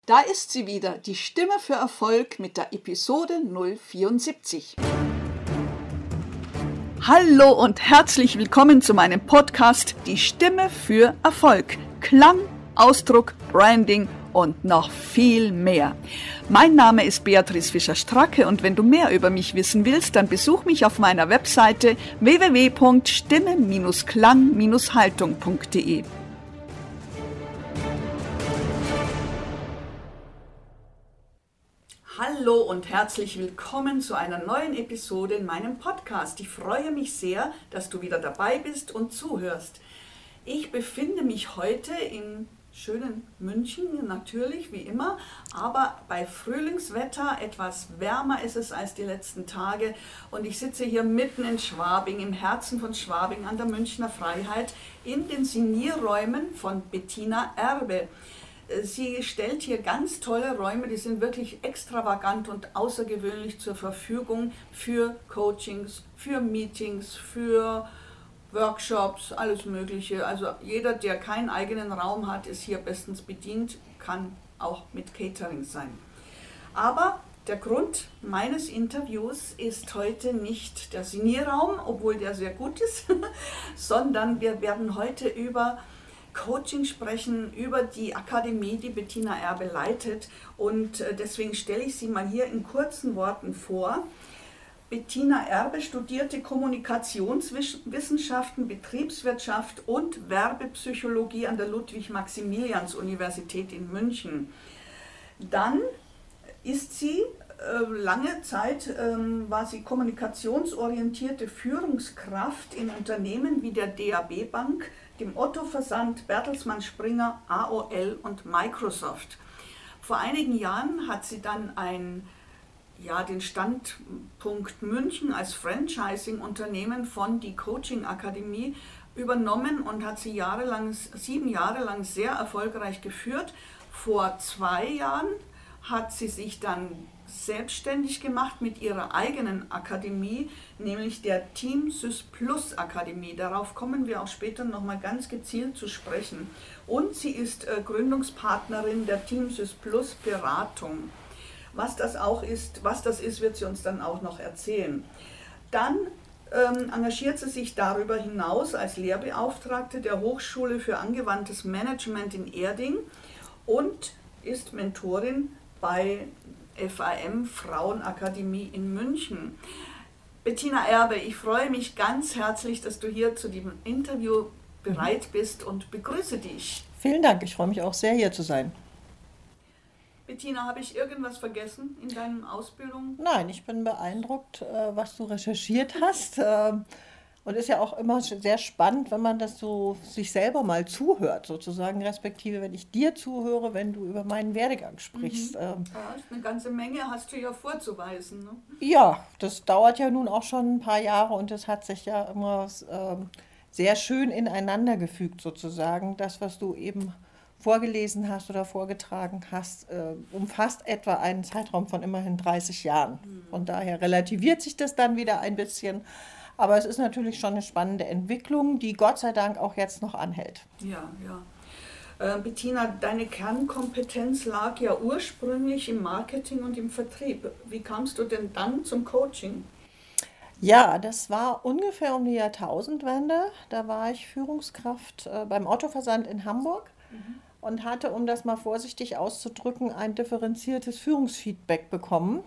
Da ist sie wieder, die Stimme für Erfolg mit der Episode 074. Hallo und herzlich willkommen zu meinem Podcast Die Stimme für Erfolg. Klang, Ausdruck, Branding und noch viel mehr. Mein Name ist Beatrice Fischer-Stracke und wenn du mehr über mich wissen willst, dann besuch mich auf meiner Webseite www.stimme-klang-haltung.de. Hallo und herzlich willkommen zu einer neuen Episode in meinem Podcast. Ich freue mich sehr, dass du wieder dabei bist und zuhörst. Ich befinde mich heute in schönen München, natürlich wie immer, aber bei Frühlingswetter, etwas wärmer ist es als die letzten Tage und ich sitze hier mitten in Schwabing, im Herzen von Schwabing an der Münchner Freiheit in den Signierräumen von Bettina Erbe. Sie stellt hier ganz tolle Räume, die sind wirklich extravagant und außergewöhnlich zur Verfügung für Coachings, für Meetings, für Workshops, alles Mögliche. Also jeder, der keinen eigenen Raum hat, ist hier bestens bedient, kann auch mit Catering sein. Aber der Grund meines Interviews ist heute nicht der Signierraum, obwohl der sehr gut ist, sondern wir werden heute über Coaching sprechen, über die Akademie, die Bettina Erbe leitet, und deswegen stelle ich sie mal hier in kurzen Worten vor. Bettina Erbe studierte Kommunikationswissenschaften, Betriebswirtschaft und Werbepsychologie an der Ludwig-Maximilians-Universität in München. Dann ist sie lange Zeit war sie kommunikationsorientierte Führungskraft in Unternehmen wie der DAB Bank, dem Otto Versand, Bertelsmann Springer, AOL und Microsoft. Vor einigen Jahren hat sie dann den Standpunkt München als Franchising-Unternehmen von die Coaching Akademie übernommen und hat sie 7 Jahre lang sehr erfolgreich geführt. Vor 2 Jahren hat sie sich dann selbstständig gemacht mit ihrer eigenen Akademie, nämlich der Team Sys Plus Akademie. Darauf kommen wir auch später nochmal ganz gezielt zu sprechen. Und sie ist Gründungspartnerin der Team Sys Plus Beratung. Was das ist, wird sie uns dann auch noch erzählen. Dann engagiert sie sich darüber hinaus als Lehrbeauftragte der Hochschule für angewandtes Management in Erding und ist Mentorin bei FAM Frauenakademie in München. Bettina Erbe, ich freue mich ganz herzlich, dass du hier zu diesem Interview bereit bist und begrüße dich. Vielen Dank, ich freue mich auch sehr, hier zu sein. Bettina, habe ich irgendwas vergessen in deiner Ausbildung? Nein, ich bin beeindruckt, was du recherchiert hast. Und ist ja auch immer sehr spannend, wenn man das so sich selber mal zuhört, sozusagen, respektive wenn ich dir zuhöre, wenn du über meinen Werdegang sprichst. Ja, eine ganze Menge hast du ja vorzuweisen. Ne? Ja, das dauert ja nun auch schon ein paar Jahre und das hat sich ja immer sehr schön ineinander gefügt, sozusagen. Das, was du eben vorgelesen hast oder vorgetragen hast, umfasst etwa einen Zeitraum von immerhin 30 Jahren. Von daher relativiert sich das dann wieder ein bisschen. Aber es ist natürlich schon eine spannende Entwicklung, die Gott sei Dank auch jetzt noch anhält. Ja. Bettina, deine Kernkompetenz lag ja ursprünglich im Marketing und im Vertrieb. Wie kamst du denn dann zum Coaching? Ja, das war ungefähr um die Jahrtausendwende. Da war ich Führungskraft beim Otto Versand in Hamburg und hatte, um das mal vorsichtig auszudrücken, ein differenziertes Führungsfeedback bekommen.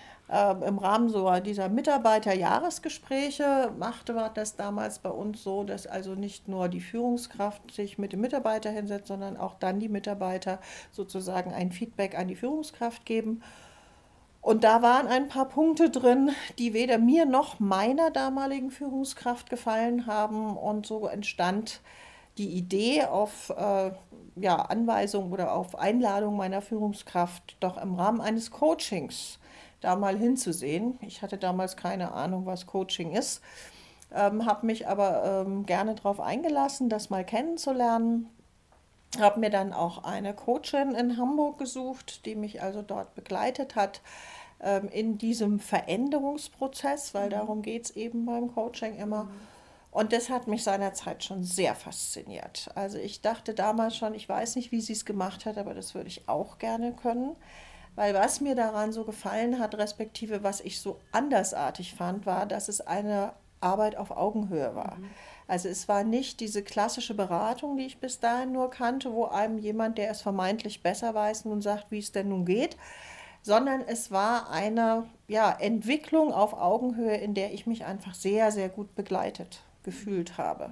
Im Rahmen so dieser Mitarbeiterjahresgespräche war das damals bei uns so, dass also nicht nur die Führungskraft sich mit dem Mitarbeiter hinsetzt, sondern auch dann die Mitarbeiter sozusagen ein Feedback an die Führungskraft geben. Und da waren ein paar Punkte drin, die weder mir noch meiner damaligen Führungskraft gefallen haben. Und so entstand die Idee auf Anweisung oder auf Einladung meiner Führungskraft, doch im Rahmen eines Coachings da mal hinzusehen. Ich hatte damals keine Ahnung, was Coaching ist, habe mich aber gerne darauf eingelassen, das mal kennenzulernen. Habe mir dann auch eine Coachin in Hamburg gesucht, die mich also dort begleitet hat in diesem Veränderungsprozess, weil darum geht es eben beim Coaching immer. Und das hat mich seinerzeit schon sehr fasziniert. Also ich dachte damals schon, ich weiß nicht, wie sie es gemacht hat, aber das würde ich auch gerne können. Weil was mir daran so gefallen hat, respektive was ich so andersartig fand, war, dass es eine Arbeit auf Augenhöhe war. Also es war nicht diese klassische Beratung, die ich bis dahin nur kannte, wo einem jemand, der es vermeintlich besser weiß, nun sagt, wie es denn nun geht, sondern es war eine Entwicklung auf Augenhöhe, in der ich mich einfach sehr, sehr gut begleitet gefühlt habe.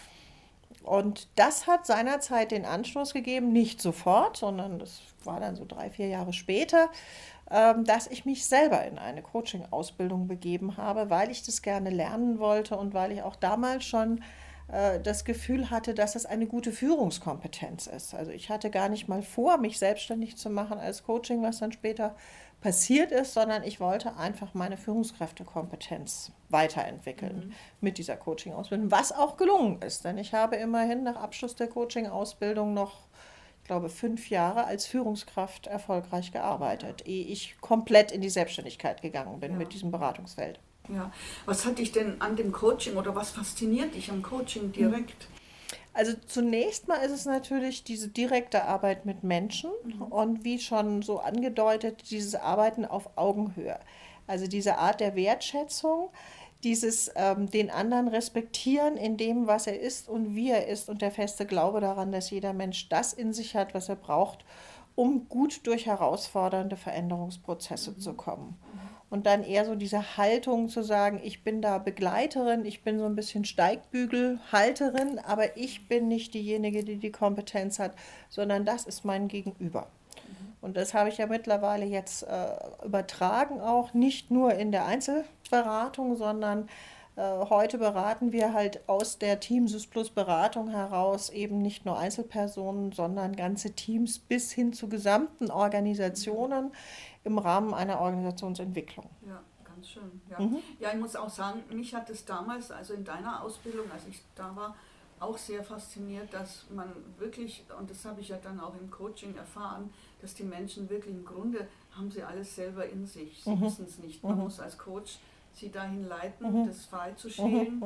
Und das hat seinerzeit den Anstoß gegeben, nicht sofort, sondern das war dann so 3, 4 Jahre später, dass ich mich selber in eine Coaching-Ausbildung begeben habe, weil ich das gerne lernen wollte und weil ich auch damals schon das Gefühl hatte, dass es eine gute Führungskompetenz ist. Also ich hatte gar nicht mal vor, mich selbstständig zu machen als Coaching, was dann später passiert ist, sondern ich wollte einfach meine Führungskräftekompetenz weiterentwickeln mit dieser Coaching-Ausbildung, was auch gelungen ist. Denn ich habe immerhin nach Abschluss der Coaching-Ausbildung noch, ich glaube, 5 Jahre als Führungskraft erfolgreich gearbeitet, ehe ich komplett in die Selbstständigkeit gegangen bin mit diesem Beratungsfeld. Ja, was hat dich denn an dem Coaching oder was fasziniert dich am Coaching direkt? Also zunächst mal ist es natürlich diese direkte Arbeit mit Menschen und wie schon so angedeutet, dieses Arbeiten auf Augenhöhe. Also diese Art der Wertschätzung, dieses den anderen respektieren in dem, was er ist und wie er ist und der feste Glaube daran, dass jeder Mensch das in sich hat, was er braucht, um gut durch herausfordernde Veränderungsprozesse zu kommen. Und dann eher so diese Haltung zu sagen, ich bin da Begleiterin, ich bin so ein bisschen Steigbügelhalterin, aber ich bin nicht diejenige, die die Kompetenz hat, sondern das ist mein Gegenüber. Und das habe ich ja mittlerweile jetzt übertragen auch, nicht nur in der Einzelberatung, sondern heute beraten wir halt aus der Teamsys Plus Beratung heraus eben nicht nur Einzelpersonen, sondern ganze Teams bis hin zu gesamten Organisationen im Rahmen einer Organisationsentwicklung. Ja, ganz schön. Ja. Ja, ich muss auch sagen, mich hat es damals, also in deiner Ausbildung, als ich da war, auch sehr fasziniert, dass man wirklich, und das habe ich ja dann auch im Coaching erfahren, dass die Menschen wirklich im Grunde haben sie alles selber in sich. Sie wissen es nicht. Man muss als Coach sie dahin leiten, das frei zu schälen,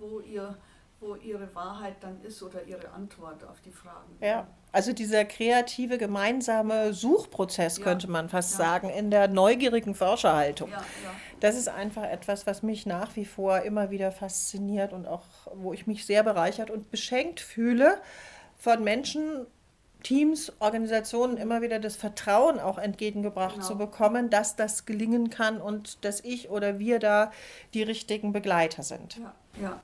wo ihre Wahrheit dann ist oder ihre Antwort auf die Fragen. Ja, also dieser kreative gemeinsame Suchprozess, könnte man fast sagen, in der neugierigen Forscherhaltung. Das ist einfach etwas, was mich nach wie vor immer wieder fasziniert und auch, wo ich mich sehr bereichert und beschenkt fühle, von Menschen, Teams, Organisationen immer wieder das Vertrauen auch entgegengebracht zu bekommen, dass das gelingen kann und dass ich oder wir da die richtigen Begleiter sind. Ja, ja.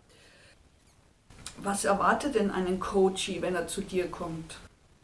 Was erwartet denn einen Coachee, wenn er zu dir kommt?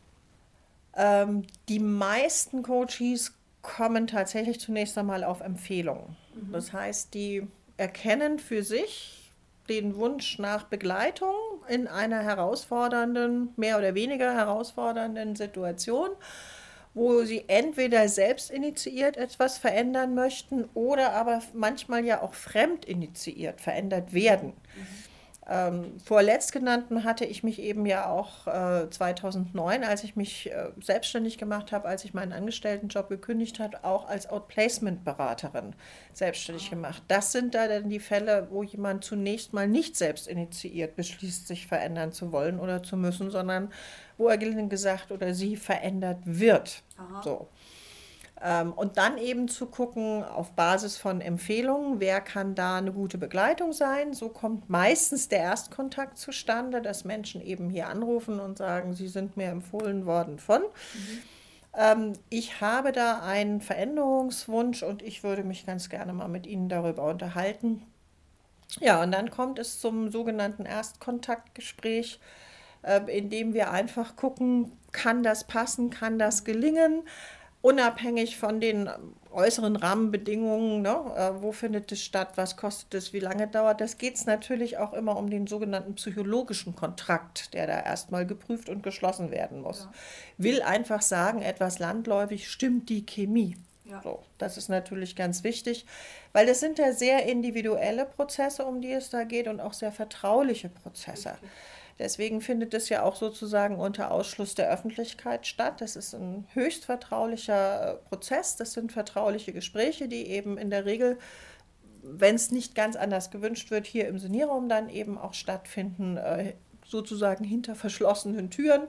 Die meisten Coaches kommen tatsächlich zunächst einmal auf Empfehlungen. Das heißt, die erkennen für sich den Wunsch nach Begleitung in einer herausfordernden, mehr oder weniger herausfordernden Situation, wo sie entweder selbst initiiert etwas verändern möchten oder aber manchmal ja auch fremd initiiert verändert werden. Vor letztgenannten hatte ich mich eben ja auch 2009, als ich mich selbstständig gemacht habe, als ich meinen Angestelltenjob gekündigt habe, auch als Outplacement-Beraterin selbstständig gemacht. Das sind da dann die Fälle, wo jemand zunächst mal nicht selbst initiiert beschließt, sich verändern zu wollen oder zu müssen, sondern wo er gesagt oder sie verändert wird. So. Und dann eben zu gucken, auf Basis von Empfehlungen, wer kann da eine gute Begleitung sein. So kommt meistens der Erstkontakt zustande, dass Menschen eben hier anrufen und sagen, sie sind mir empfohlen worden von. Ich habe da einen Veränderungswunsch und ich würde mich ganz gerne mal mit Ihnen darüber unterhalten. Ja, und dann kommt es zum sogenannten Erstkontaktgespräch, in dem wir einfach gucken, kann das passen, kann das gelingen? Unabhängig von den äußeren Rahmenbedingungen, ne, wo findet es statt, was kostet es, wie lange dauert das, geht es natürlich auch immer um den sogenannten psychologischen Kontrakt, der da erstmal geprüft und geschlossen werden muss. Will einfach sagen, etwas landläufig, stimmt die Chemie. So, das ist natürlich ganz wichtig, weil das sind ja sehr individuelle Prozesse, um die es da geht und auch sehr vertrauliche Prozesse. Deswegen findet es ja auch sozusagen unter Ausschluss der Öffentlichkeit statt. Das ist ein höchst vertraulicher Prozess. Das sind vertrauliche Gespräche, die eben in der Regel wenn es nicht ganz anders gewünscht wird, hier im Senierraum dann eben auch stattfinden, sozusagen hinter verschlossenen Türen.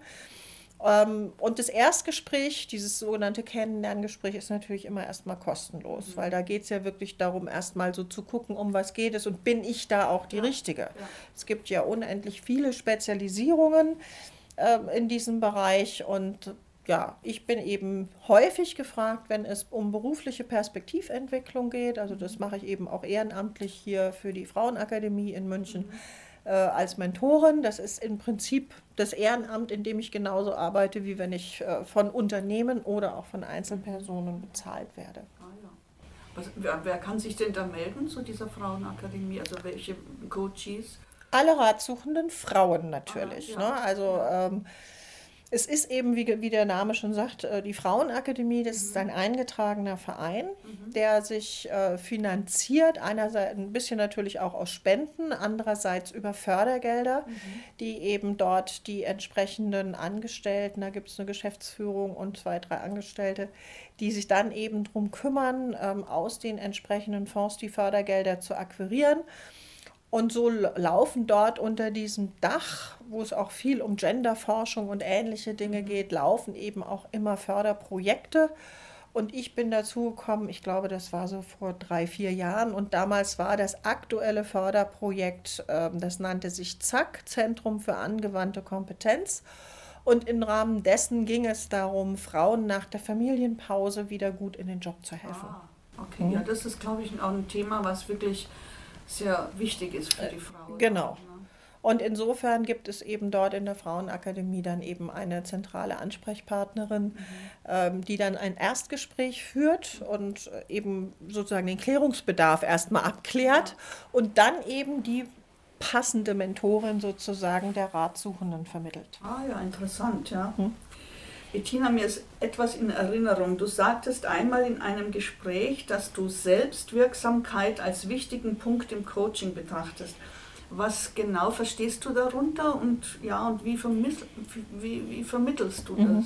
Und das Erstgespräch, dieses sogenannte Kennenlerngespräch, ist natürlich immer erstmal kostenlos, weil da geht es ja wirklich darum, erstmal so zu gucken, um was geht es und bin ich da auch die Richtige. Ja. Es gibt ja unendlich viele Spezialisierungen in diesem Bereich und ja, ich bin eben häufig gefragt, wenn es um berufliche Perspektiventwicklung geht. Also das mache ich eben auch ehrenamtlich hier für die Frauenakademie in München als Mentorin. Das ist im Prinzip das Ehrenamt, in dem ich genauso arbeite, wie wenn ich von Unternehmen oder auch von Einzelpersonen bezahlt werde. Wer kann sich denn da melden zu dieser Frauenakademie? Also welche Coaches? Alle ratsuchenden Frauen natürlich. Ne? Also es ist eben, wie der Name schon sagt, die Frauenakademie, das ist ein eingetragener Verein, der sich finanziert, einerseits ein bisschen natürlich auch aus Spenden, andererseits über Fördergelder, die eben dort die entsprechenden Angestellten, da gibt es eine Geschäftsführung und 2, 3 Angestellte, die sich dann eben darum kümmern, aus den entsprechenden Fonds die Fördergelder zu akquirieren. Und so laufen dort unter diesem Dach, wo es auch viel um Genderforschung und ähnliche Dinge geht, laufen eben auch immer Förderprojekte. Und ich bin dazu gekommen, ich glaube, das war so vor 3, 4 Jahren. Und damals war das aktuelle Förderprojekt, das nannte sich ZAK, Zentrum für angewandte Kompetenz. Und im Rahmen dessen ging es darum, Frauen nach der Familienpause wieder gut in den Job zu helfen. Okay, ja, das ist, glaube ich, auch ein Thema, was wirklich sehr wichtig ist für die Frau. Genau. Und insofern gibt es eben dort in der Frauenakademie dann eben eine zentrale Ansprechpartnerin, die dann ein Erstgespräch führt und eben sozusagen den Klärungsbedarf erstmal abklärt und dann eben die passende Mentorin sozusagen der Ratsuchenden vermittelt. Ja, interessant, ja. Bettina, mir ist etwas in Erinnerung. Du sagtest einmal in einem Gespräch, dass du Selbstwirksamkeit als wichtigen Punkt im Coaching betrachtest. Was genau verstehst du darunter und wie vermittelst du das?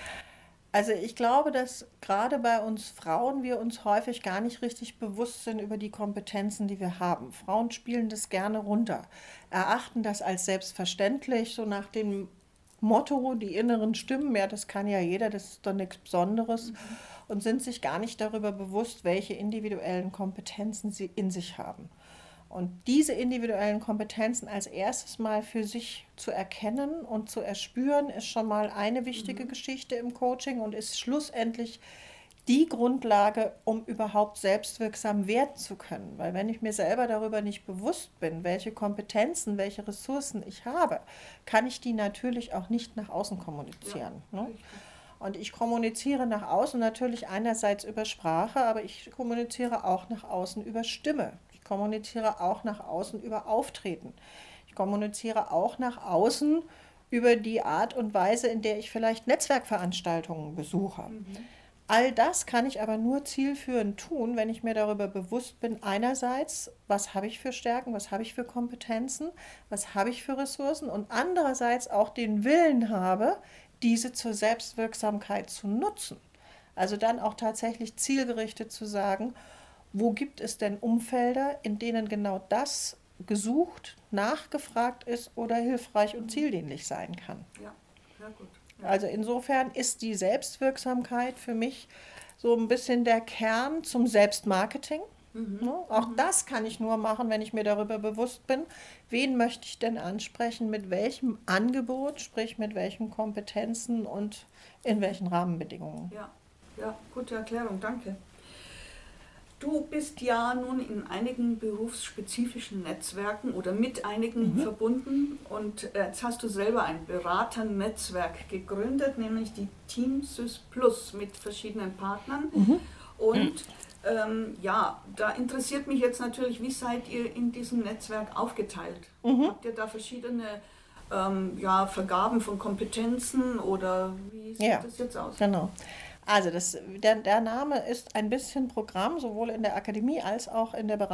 Also ich glaube, dass gerade bei uns Frauen wir uns häufig gar nicht richtig bewusst sind über die Kompetenzen, die wir haben. Frauen spielen das gerne runter, erachten das als selbstverständlich, so nach dem Motto, die inneren Stimmen, ja, das kann ja jeder, das ist doch nichts Besonderes und sind sich gar nicht darüber bewusst, welche individuellen Kompetenzen sie in sich haben. Und diese individuellen Kompetenzen als erstes mal für sich zu erkennen und zu erspüren, ist schon mal eine wichtige Geschichte im Coaching und ist schlussendlich die Grundlage, um überhaupt selbstwirksam werden zu können. Weil wenn ich mir selber darüber nicht bewusst bin, welche Kompetenzen, welche Ressourcen ich habe, kann ich die natürlich auch nicht nach außen kommunizieren. Ne? Und ich kommuniziere nach außen natürlich einerseits über Sprache, aber ich kommuniziere auch nach außen über Stimme. Ich kommuniziere auch nach außen über Auftreten. Ich kommuniziere auch nach außen über die Art und Weise, in der ich vielleicht Netzwerkveranstaltungen besuche. All das kann ich aber nur zielführend tun, wenn ich mir darüber bewusst bin, einerseits, was habe ich für Stärken, was habe ich für Kompetenzen, was habe ich für Ressourcen und andererseits auch den Willen habe, diese zur Selbstwirksamkeit zu nutzen. Also dann auch tatsächlich zielgerichtet zu sagen, wo gibt es denn Umfelder, in denen genau das gesucht, nachgefragt ist oder hilfreich und zieldienlich sein kann. Ja, sehr gut. Also insofern ist die Selbstwirksamkeit für mich so ein bisschen der Kern zum Selbstmarketing. Auch das kann ich nur machen, wenn ich mir darüber bewusst bin, wen möchte ich denn ansprechen, mit welchem Angebot, sprich mit welchen Kompetenzen und in welchen Rahmenbedingungen. Ja, gute Erklärung, danke. Du bist ja nun in einigen berufsspezifischen Netzwerken oder mit einigen verbunden und jetzt hast du selber ein Beraternetzwerk gegründet, nämlich die Team Sys Plus mit verschiedenen Partnern. Und da interessiert mich jetzt natürlich, wie seid ihr in diesem Netzwerk aufgeteilt? Habt ihr da verschiedene Vergaben von Kompetenzen oder wie sieht das jetzt aus? Genau. Also der Name ist ein bisschen Programm, sowohl in der Akademie als auch in der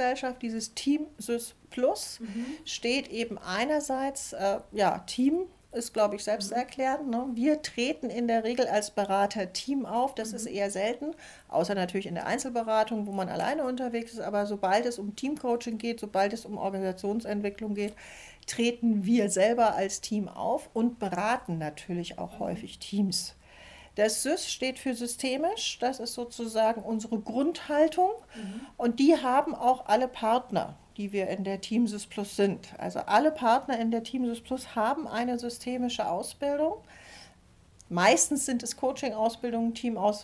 Beratungsgesellschaft. Dieses Team Sys Plus steht eben einerseits Team ist, glaube ich, selbsterklärend. Ne? Wir treten in der Regel als Berater-Team auf, das ist eher selten, außer natürlich in der Einzelberatung, wo man alleine unterwegs ist, aber sobald es um Teamcoaching geht, sobald es um Organisationsentwicklung geht, treten wir selber als Team auf und beraten natürlich auch häufig Teams. Das SYS steht für systemisch, das ist sozusagen unsere Grundhaltung und die haben auch alle Partner, die wir in der Team SYS Plus sind. Also alle Partner in der Team SYS Plus haben eine systemische Ausbildung. Meistens sind es Coaching-Ausbildungen,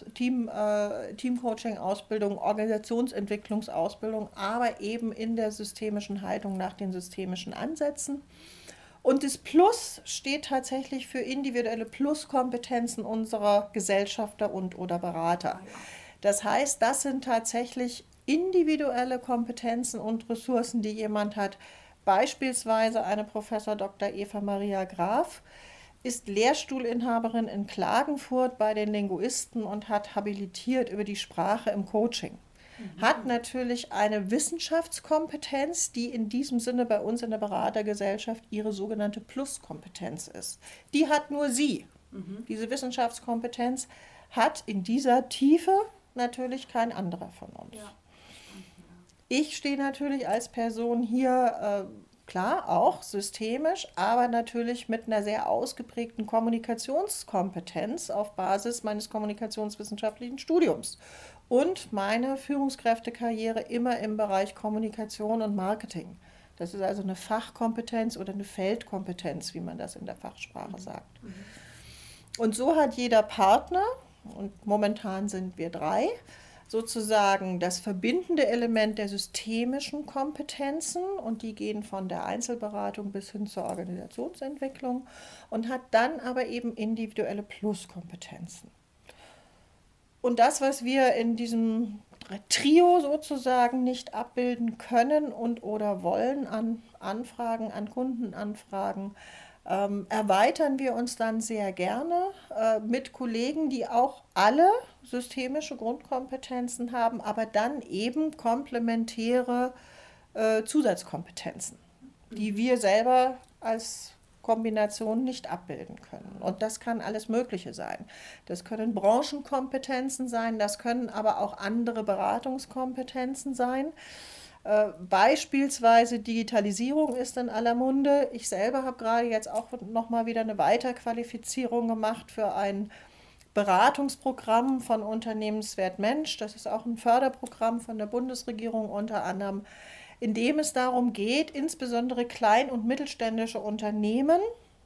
Team-Coaching-Ausbildungen, Organisationsentwicklungsausbildung, aber eben in der systemischen Haltung nach den systemischen Ansätzen. Und das Plus steht tatsächlich für individuelle Pluskompetenzen unserer Gesellschafter und oder Berater. Das heißt, das sind tatsächlich individuelle Kompetenzen und Ressourcen, die jemand hat. Beispielsweise eine Professor Dr. Eva Maria Graf ist Lehrstuhlinhaberin in Klagenfurt bei den Linguisten und hat habilitiert über die Sprache im Coaching. Hat natürlich eine Wissenschaftskompetenz, die in diesem Sinne bei uns in der Beratergesellschaft ihre sogenannte Pluskompetenz ist. Die hat nur sie. Diese Wissenschaftskompetenz hat in dieser Tiefe natürlich kein anderer von uns. Ja. Ich stehe natürlich als Person hier, klar, auch systemisch, aber natürlich mit einer sehr ausgeprägten Kommunikationskompetenz auf Basis meines kommunikationswissenschaftlichen Studiums. Und meine Führungskräftekarriere immer im Bereich Kommunikation und Marketing. Das ist also eine Fachkompetenz oder eine Feldkompetenz, wie man das in der Fachsprache sagt. Und so hat jeder Partner, und momentan sind wir 3, sozusagen das verbindende Element der systemischen Kompetenzen und die gehen von der Einzelberatung bis hin zur Organisationsentwicklung und hat dann aber eben individuelle Pluskompetenzen. Und das, was wir in diesem Trio sozusagen nicht abbilden können und oder wollen an Anfragen, an Kundenanfragen, erweitern wir uns dann sehr gerne mit Kollegen, die auch alle systemische Grundkompetenzen haben, aber dann eben komplementäre Zusatzkompetenzen, die wir selber als Kombination nicht abbilden können. Und das kann alles Mögliche sein. Das können Branchenkompetenzen sein, das können aber auch andere Beratungskompetenzen sein. Beispielsweise Digitalisierung ist in aller Munde. Ich selber habe gerade jetzt auch nochmal wieder eine Weiterqualifizierung gemacht für ein Beratungsprogramm von Unternehmenswert Mensch. Das ist auch ein Förderprogramm von der Bundesregierung unter anderem, in dem es darum geht, insbesondere klein- und mittelständische Unternehmen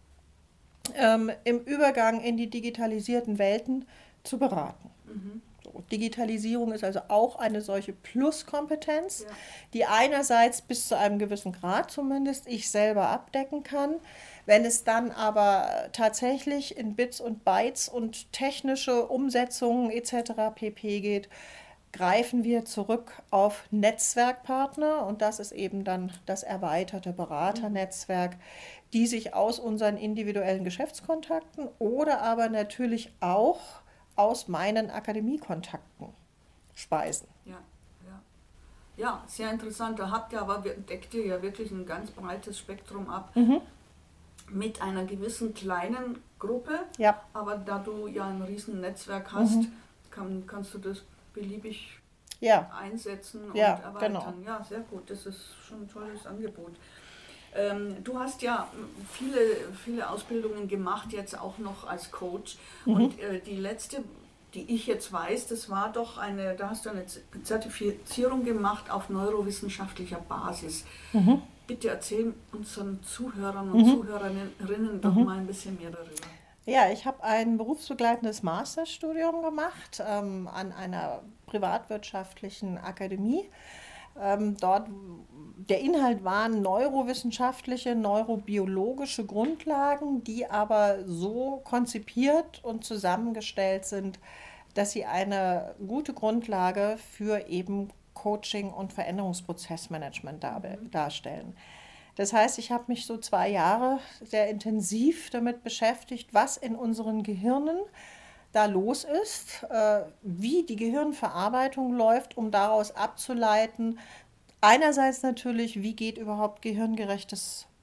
im Übergang in die digitalisierten Welten zu beraten. So, Digitalisierung ist also auch eine solche Pluskompetenz, die einerseits bis zu einem gewissen Grad zumindest ich selber abdecken kann. Wenn es dann aber tatsächlich in Bits und Bytes und technische Umsetzungen etc. pp. Geht, greifen wir zurück auf Netzwerkpartner und das ist eben dann das erweiterte Beraternetzwerk, die sich aus unseren individuellen Geschäftskontakten oder aber natürlich auch aus meinen Akademiekontakten speisen. Ja, sehr interessant. Da deckt ihr ja wirklich ein ganz breites Spektrum ab. Mit einer gewissen kleinen Gruppe, aber da du ja ein riesen Netzwerk hast, kannst du das beliebig einsetzen und erweitern. Genau. Ja, sehr gut, das ist schon ein tolles Angebot. Du hast ja viele Ausbildungen gemacht, jetzt auch noch als Coach. Und die letzte, die ich jetzt weiß, das war doch da hast du eine Zertifizierung gemacht auf neurowissenschaftlicher Basis. Bitte erzähl unseren Zuhörern und Zuhörerinnen doch mal ein bisschen mehr darüber. Ja, ich habe ein berufsbegleitendes Masterstudium gemacht an einer privatwirtschaftlichen Akademie. Dort, der Inhalt waren neurowissenschaftliche, neurobiologische Grundlagen, die aber so konzipiert und zusammengestellt sind, dass sie eine gute Grundlage für eben Coaching und Veränderungsprozessmanagement darstellen. Das heißt, ich habe mich so 2 Jahre sehr intensiv damit beschäftigt, was in unseren Gehirnen da los ist, wie die Gehirnverarbeitung läuft, um daraus abzuleiten, einerseits natürlich, wie geht überhaupt gehirngerechtes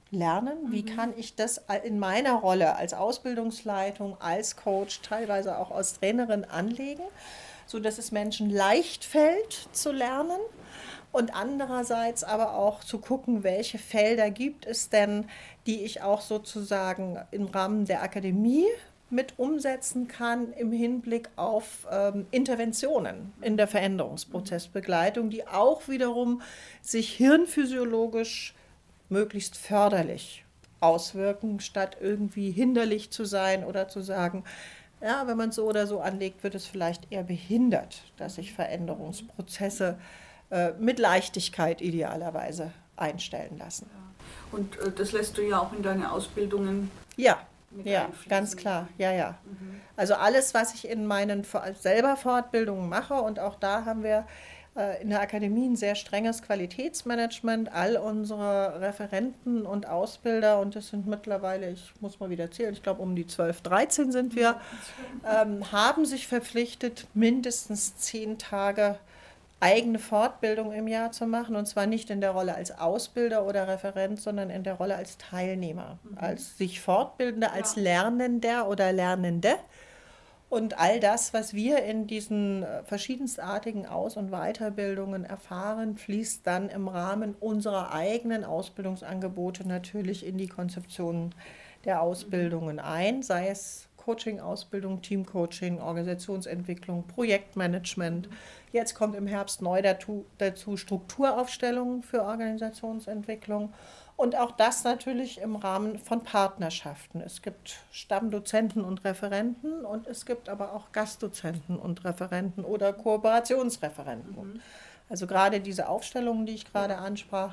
lernen? Wie kann ich das in meiner Rolle als Ausbildungsleitung, als Coach, teilweise auch als Trainerin anlegen, sodass es Menschen leicht fällt zu lernen? Und andererseits aber auch zu gucken, welche Felder gibt es denn, die ich auch sozusagen im Rahmen der Akademie mit umsetzen kann im Hinblick auf Interventionen in der Veränderungsprozessbegleitung, die auch wiederum sich hirnphysiologisch möglichst förderlich auswirken, statt irgendwie hinderlich zu sein oder zu sagen, ja, wenn man es so oder so anlegt, wird es vielleicht eher behindert, dass sich Veränderungsprozesse mit Leichtigkeit idealerweise einstellen lassen. Und das lässt du ja auch in deine Ausbildungen mit einfließen. Ganz klar. Ja. Also alles, was ich in meinen selber Fortbildungen mache, und auch da haben wir in der Akademie ein sehr strenges Qualitätsmanagement. All unsere Referenten und Ausbilder, und das sind mittlerweile, ich muss mal wieder zählen, ich glaube um die 12, 13 sind wir, haben sich verpflichtet, mindestens 10 Tage eigene Fortbildung im Jahr zu machen, und zwar nicht in der Rolle als Ausbilder oder Referent, sondern in der Rolle als Teilnehmer, als sich Fortbildender, als Lernender oder Lernende. Und all das, was wir in diesen verschiedenartigen Aus- und Weiterbildungen erfahren, fließt dann im Rahmen unserer eigenen Ausbildungsangebote natürlich in die Konzeptionen der Ausbildungen ein, sei es Coaching-Ausbildung, Teamcoaching, Organisationsentwicklung, Projektmanagement. Jetzt kommt im Herbst neu dazu Strukturaufstellungen für Organisationsentwicklung. Und auch das natürlich im Rahmen von Partnerschaften. Es gibt Stammdozenten und Referenten, und es gibt aber auch Gastdozenten und Referenten oder Kooperationsreferenten. Also gerade diese Aufstellungen, die ich gerade ansprach,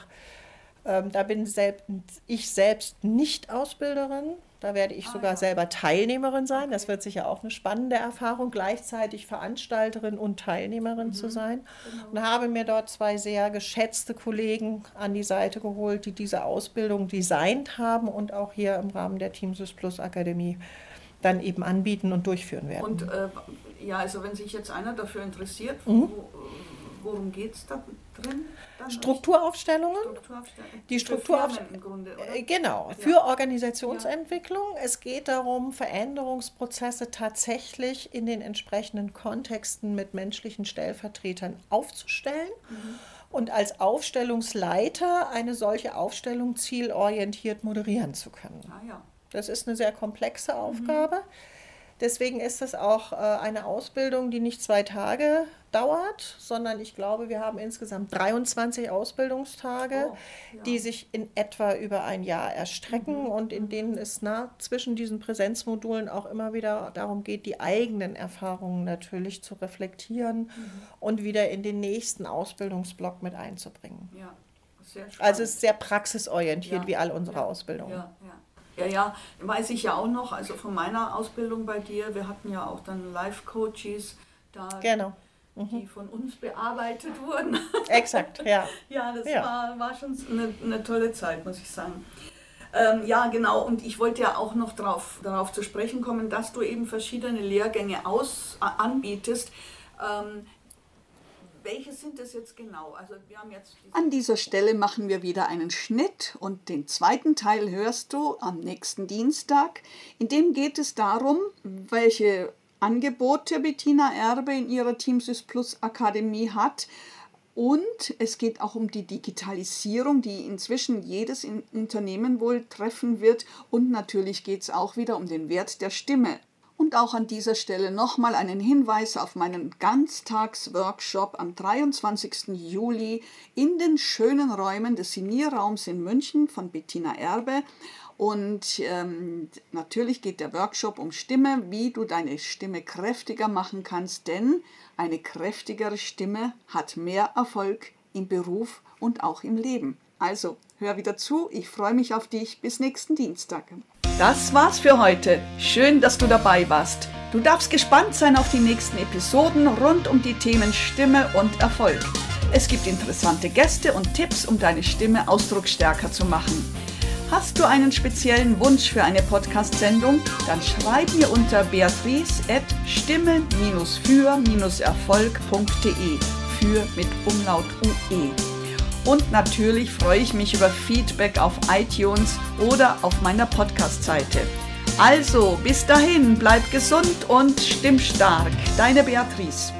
da bin ich selbst nicht Ausbilderin. Da werde ich sogar selber Teilnehmerin sein. Das wird sicher auch eine spannende Erfahrung, gleichzeitig Veranstalterin und Teilnehmerin zu sein. Und habe mir dort 2 sehr geschätzte Kollegen an die Seite geholt, die diese Ausbildung designt haben und auch hier im Rahmen der Teamsys Plus Akademie dann eben anbieten und durchführen werden. Und also wenn sich jetzt einer dafür interessiert, worum geht es da drin? Strukturaufstellungen. Die Strukturaufstellungen im Grunde, oder? Genau, für Organisationsentwicklung. Es geht darum, Veränderungsprozesse tatsächlich in den entsprechenden Kontexten mit menschlichen Stellvertretern aufzustellen und als Aufstellungsleiter eine solche Aufstellung zielorientiert moderieren zu können. Das ist eine sehr komplexe Aufgabe. Deswegen ist es auch eine Ausbildung, die nicht 2 Tage dauert, sondern ich glaube, wir haben insgesamt 23 Ausbildungstage, die sich in etwa über ein Jahr erstrecken und in denen es zwischen diesen Präsenzmodulen auch immer wieder darum geht, die eigenen Erfahrungen natürlich zu reflektieren und wieder in den nächsten Ausbildungsblock mit einzubringen. Ja, sehr spannend. Also es ist sehr praxisorientiert, wie all unsere Ausbildungen. Ja, weiß ich ja auch noch, also von meiner Ausbildung bei dir, wir hatten ja auch dann Life-Coaches da, die von uns bearbeitet wurden. Exakt, ja. Ja, das war schon eine tolle Zeit, muss ich sagen. Ja, genau, und ich wollte ja auch noch darauf zu sprechen kommen, dass du eben verschiedene Lehrgänge anbietest. Welche sind das jetzt genau? Also wir haben jetzt An dieser Stelle machen wir wieder einen Schnitt, und den zweiten Teil hörst du am nächsten Dienstag. In dem geht es darum, welche Angebote Bettina Erbe in ihrer Teamsys Plus Akademie hat. Und es geht auch um die Digitalisierung, die inzwischen jedes Unternehmen wohl treffen wird. Und natürlich geht es auch wieder um den Wert der Stimme. Und auch an dieser Stelle nochmal einen Hinweis auf meinen Ganztagsworkshop am 23. Juli in den schönen Räumen des Signierraums in München von Bettina Erbe. Und natürlich geht der Workshop um Stimme, wie du deine Stimme kräftiger machen kannst, denn eine kräftigere Stimme hat mehr Erfolg im Beruf und auch im Leben. Also, hör wieder zu, ich freue mich auf dich, bis nächsten Dienstag. Das war's für heute. Schön, dass du dabei warst. Du darfst gespannt sein auf die nächsten Episoden rund um die Themen Stimme und Erfolg. Es gibt interessante Gäste und Tipps, um deine Stimme ausdrucksstärker zu machen. Hast du einen speziellen Wunsch für eine Podcast-Sendung? Dann schreib mir unter beatrice@stimme-für-erfolg.de, für mit Umlaut UE. Und natürlich freue ich mich über Feedback auf iTunes oder auf meiner Podcast-Seite. Also, bis dahin, bleib gesund und stimmstark. Deine Beatrice.